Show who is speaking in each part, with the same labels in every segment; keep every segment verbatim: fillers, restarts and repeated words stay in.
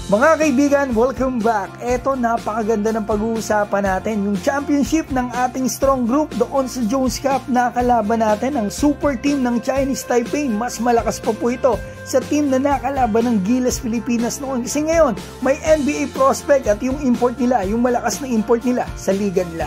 Speaker 1: Mga kaibigan, welcome back. Eto, napakaganda ng pag-uusapan natin. Yung championship ng ating strong group doon sa Jones Cup, nakalaban natin ang super team ng Chinese Taipei. Mas malakas pa po ito sa team na nakalaban ng Gilas Pilipinas noon. Kasi ngayon, may N B A prospect at yung import nila, yung malakas na import nila sa liga nila.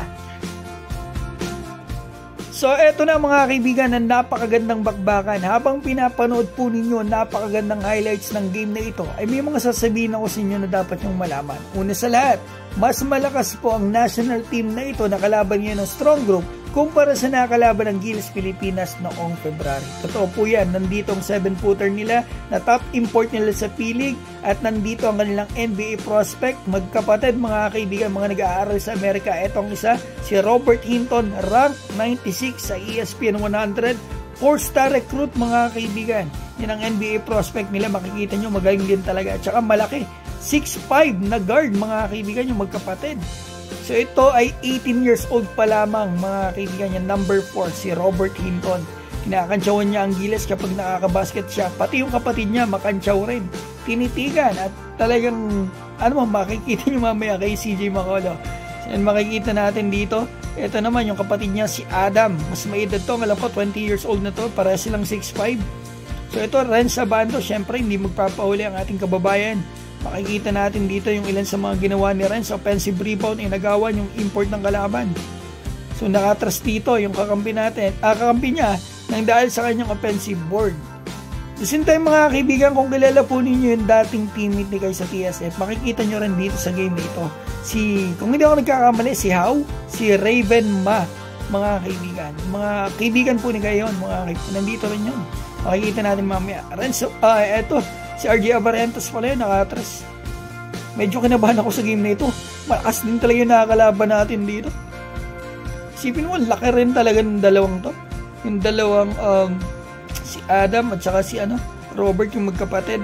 Speaker 1: So eto na mga kaibigan, ang napakagandang bakbakan. Habang pinapanood po ninyo napakagandang highlights ng game na ito, ay may mga sasabihin ako sa inyo na dapat nyong malaman. Una sa lahat, mas malakas po ang national team na ito na kalaban niya ng strong group kumpara sa nakalaban ng Gilas Pilipinas noong February. Totoo po yan, nandito ang seven footer nila na top import nila sa P-League at nandito ang kanilang N B A prospect, magkapatid mga kaibigan, mga nag-aaral sa Amerika. Etong isa, si Robert Hinton, rank ninety-six sa E S P N one hundred, four star recruit mga kaibigan. Yan ang N B A prospect nila, makikita nyo magaling din talaga at saka malaki, six five na guard mga kaibigan, yung magkapatid. So ito ay eighteen years old pa lamang mga kaibigan niya, number four, si Robert Hinton. Kinakantsawan niya ang Gilas kapag nakakabasket siya. Pati yung kapatid niya makantsaw rin. Tinitigan at talagang ano mo, makikita niyo mamaya kay C J Macolo. And makikita natin dito, ito naman yung kapatid niya si Adam. Mas maedad to, alam ko twenty years old na to, para silang six five. So ito, Renz Abando, syempre hindi magpapahuli ang ating kababayan. Makikita natin dito yung ilan sa mga ginawa ni Renz. Offensive rebound, inagawan yung import ng kalaban. So nakatras dito yung kakampi natin, ah, kakampi niya nang dahil sa kanyang offensive board. At the same time mga kaibigan, kung kilala po ninyo yung dating teammate ni Kai sa T S F, makikita nyo rin dito sa game na ito. Si, kung hindi ako nagkakamali, si How, si Raven Ma, mga kaibigan. Mga kaibigan po ni Kai yun, mga kaibigan. Nandito rin yun. Makikita natin mamaya. Renz, ah, eto. Si R J Abarrientos pala yun, nakatras. Medyo kinabahan ako sa game na ito. Malakas din talaga yung nakakalaban natin dito. Isipin mo, laki rin talaga ng dalawang to. Yung dalawang, um, si Adam at saka si ano, Robert, yung magkapatid.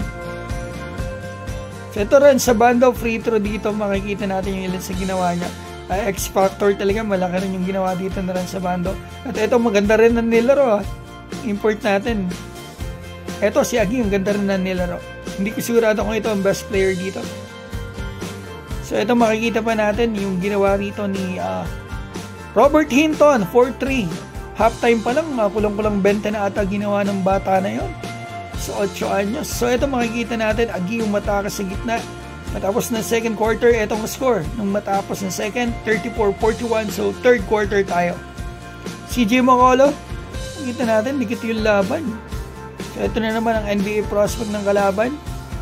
Speaker 1: So ito rin, sa banda free throw dito, makikita natin yung ilan sa ginawa niya. Uh, X-Factor talaga, malaki rin yung ginawa dito na rin sa bando. At ito, maganda rin ang nilaro. Ah. Import natin. Eto si Agi, yung ganda rin na nilaro. Hindi ko sigurado kung ito ang best player dito. So ito makikita pa natin yung ginawa rito ni uh, Robert Hinton, four three. Halftime pa lang, uh, kulang-kulang twenty na ata ginawa ng bata na yon. So eight anyos. So ito makikita natin, Agi yung matakas sa gitna. Matapos ng second quarter, etong score. Nung matapos ng second, thirty-four forty-one. So third quarter tayo. C J Macolo, makikita natin, dikit yung laban. So ito na naman ang N B A prospect ng kalaban.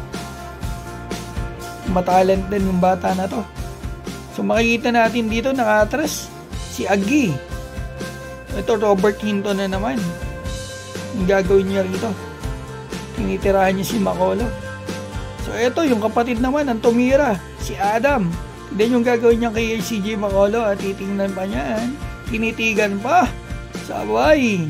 Speaker 1: Matalent din yung bata na to. So makikita natin dito, nakatras si Agi. Ito Robert Hinton na naman. Yung gagawin niya rito, tinitirahan niya si Macolo. So ito yung kapatid naman ang tumira, si Adam. Then yung gagawin niya kay C J Macolo at titingnan pa niya, tinitigan pa. Sabay.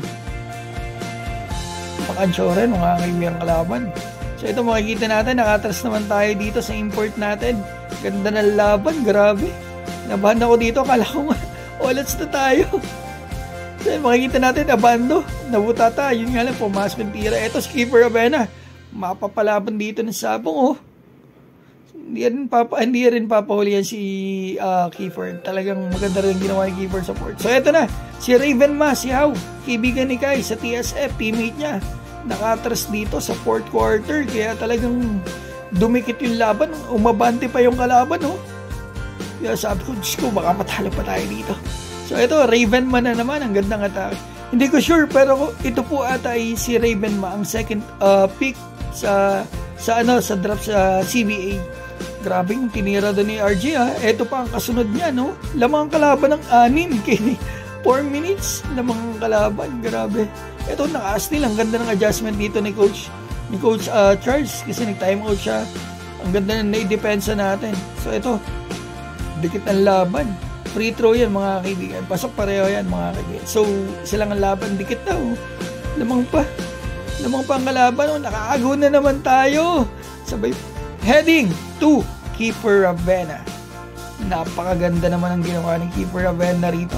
Speaker 1: Pakansyo rin mga kaibigan kalaban. So ito makikita natin, nakatras naman tayo dito sa import natin. Ganda ng laban, grabe. Nabahan ako dito, kala ko olats na tayo. So makikita natin, Abando, nabuta tayo. Yun nga lang, pumasok yung tira. Ito si Kiefer Avena, mapapalaban dito ng sabong oh. Hindi rin, papa, hindi rin papahuli yan si uh, Kiefer. Talagang maganda rin ginawa ni Kiefer support. So eto na, si Raven Ma, si How, kaibigan ni Kai sa T S F, teammate niya. Nakatras dito sa fourth quarter, kaya talagang dumikit yung laban. Umabante pa yung kalaban oh. Kaya sabi ko, Diyos ko, baka matalo pa tayo dito. So ito, Raven Ma na naman, ang gandang atake. Hindi ko sure, pero ito po ata ay si Raven Ma, ang second uh, pick sa sa ano sa draft sa C B A. Grabe yung tinira doon ni R J ha. Ito pa ang kasunod niya, no? Lamang kalaban ng anim. four minutes. Lamang kalaban. Grabe. Ito, naka-steal. Ang ganda ng adjustment dito ni Coach ni Coach uh, Charles. Kasi nag-time out siya. Ang ganda ng naidepensa natin. So, ito. Dikit ang laban. Free throw yan, mga kaibigan. Pasok pareho yan, mga kaibigan. So, silang ang laban. Dikit na, oh. Lamang pa. Lamang pa ang kalaban. Oh. Nakaago na naman tayo. Sabay heading to Kiefer Avena. Napakaganda naman ang ginawa ng Kiefer Avena rito.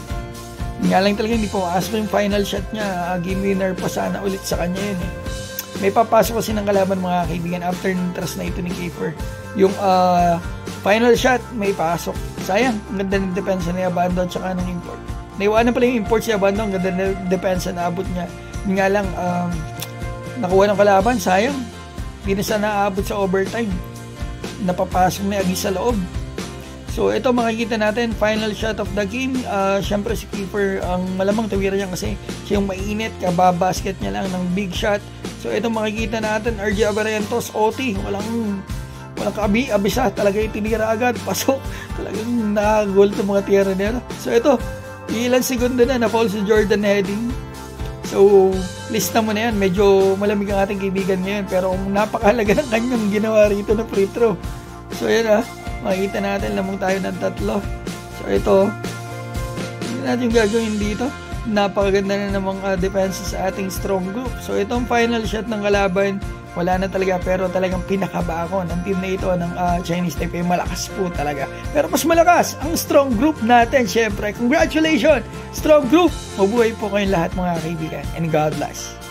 Speaker 1: Nga lang talaga hindi po makasok yung final shot niya. Game winner pa sana ulit sa kanya yun eh. may papasok kasi ng kalaban mga kaibigan after ng trust na ito ni Kiefer. Yung uh, final shot, may pasok. Sayang, ang ganda ng depensa ni Abando at saka ng import. Naiwanan pala yung import si Abando, ang ganda ng depensa na abot niya. Yun nga lang, um, nakuha ng kalaban, sayang. Hindi na sana naabot sa overtime. Napapasok na agi sa loob. So ito makikita natin, final shot of the game. Uh, Siyempre si Kiefer ang malamang tawiran niya kasi siya yung mainit, kababasket niya lang ng big shot. So ito makikita natin, R J Abarrientos, O T, walang walang kaabi, abisa, talaga yung tinira agad, pasok, talagang na-goal itong mga tira nila. So ito, ilang segundo na na-fall si Jordan Heading. So lista mo na yan, medyo malamig ang ating kaibigan ngayon, pero napakahalaga ng kanyang ginawa rito na free throw. So yan ah, makikita natin, lamang tayo ng tatlo. So ito, hindi natin yung gagawin dito. Napakaganda na namang uh, defense sa ating strong group. So itong final shot ng kalaban, wala na talaga, pero talagang pinakaba ako ng team na ito ng uh, Chinese Taipei. Malakas po talaga, pero mas malakas ang strong group natin. Syempre, congratulations strong group, mabuhay po kayong lahat mga kaibigan, and God bless.